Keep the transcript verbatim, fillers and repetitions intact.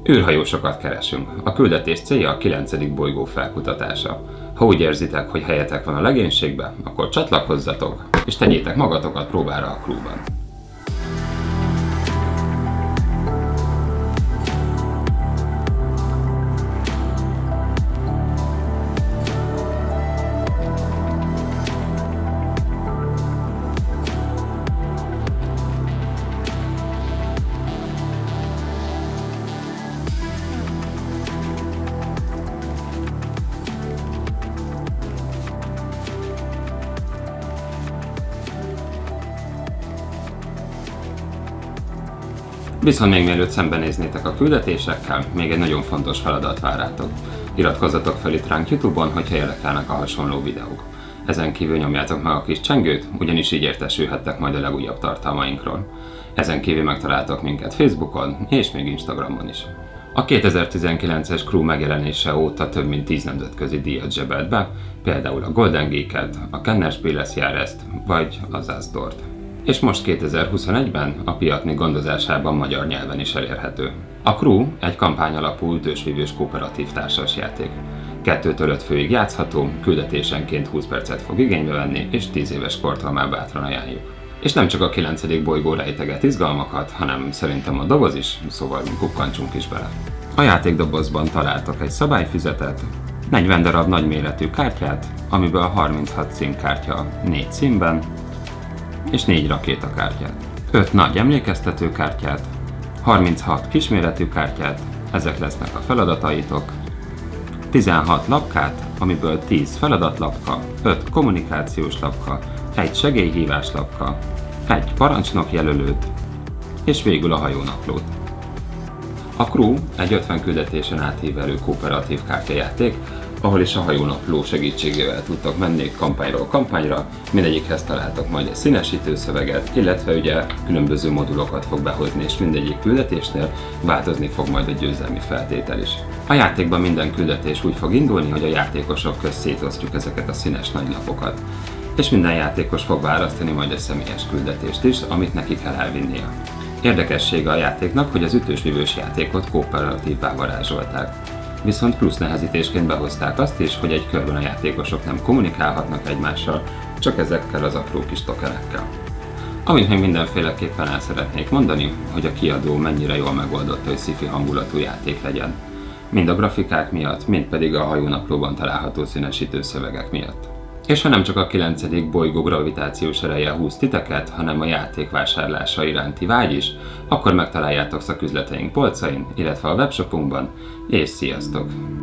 űrhajósokat keresünk. A küldetés célja a kilencedik bolygó felkutatása. Ha úgy érzitek, hogy helyetek van a legénységbe, akkor csatlakozzatok, és tegyétek magatokat próbára a crewban. Viszont még mielőtt szembenéznétek a küldetésekkel, még egy nagyon fontos feladat vár rátok. Iratkozzatok fel itt ránk YouTube-on, hogyha érdekelnek a hasonló videók. Ezen kívül nyomjátok meg a kis csengőt, ugyanis így értesülhettek majd a legújabb tartalmainkról. Ezen kívül megtaláltok minket Facebookon és még Instagramon is. A kétezer-tizenkilences Crew megjelenése óta több mint tíz nemzetközi díjat zsebelt be, például a Golden Geeket, a Kennerspielesjahreszt vagy az Asdort. És most kétezer-huszonegyben a Piatni gondozásában magyar nyelven is elérhető. A Crew egy kampány alapú ütősvívős kooperatív társasjáték. kettőtől öt főig játszható, küldetésenként húsz percet fog igénybe venni, és tíz éves kortól már bátran ajánljuk. És nem csak a kilencedik bolygó rejteget izgalmakat, hanem szerintem a doboz is, szóval kukkantsunk is bele. A játékdobozban találtok egy szabályfüzetet, negyven darab nagyméretű kártyát, amiből harminchat színkártya négy színben, és négy rakétakártyát, öt nagy emlékeztető kártyát, harminchat kisméretű kártyát, ezek lesznek a feladataitok, tizenhat lapkát, amiből tíz feladatlapka, öt kommunikációs lapka, egy segélyhívás lapka, egy parancsnok jelölőt, és végül a hajónaplót. A Crew egy ötven küldetésen átívelő kooperatív kártyajáték, ahol is a hajónapló segítségével tudtok menni kampányról kampányra, mindegyikhez találtok majd egy színesítő szöveget, illetve ugye különböző modulokat fog behozni, és mindegyik küldetésnél változni fog majd a győzelmi feltétel is. A játékban minden küldetés úgy fog indulni, hogy a játékosok közt szétosztjuk ezeket a színes nagylapokat, és minden játékos fog választani majd egy személyes küldetést is, amit neki kell elvinnie. Érdekessége a játéknak, hogy az ütősvívős játékot kooperatívvá varázsolták. Viszont plusz nehezítésként behozták azt is, hogy egy körben a játékosok nem kommunikálhatnak egymással, csak ezekkel az apró kis tokenekkel. Amit még mindenféleképpen el szeretnék mondani, hogy a kiadó mennyire jól megoldotta, hogy sci-fi hangulatú játék legyen. Mind a grafikák miatt, mind pedig a hajónaplóban található színesítő szövegek miatt. És ha nem csak a kilencedik bolygó gravitációs ereje húz titeket, hanem a játék vásárlása iránti vágy is, akkor megtaláljátok szaküzleteink polcain, illetve a webshopunkban, és sziasztok!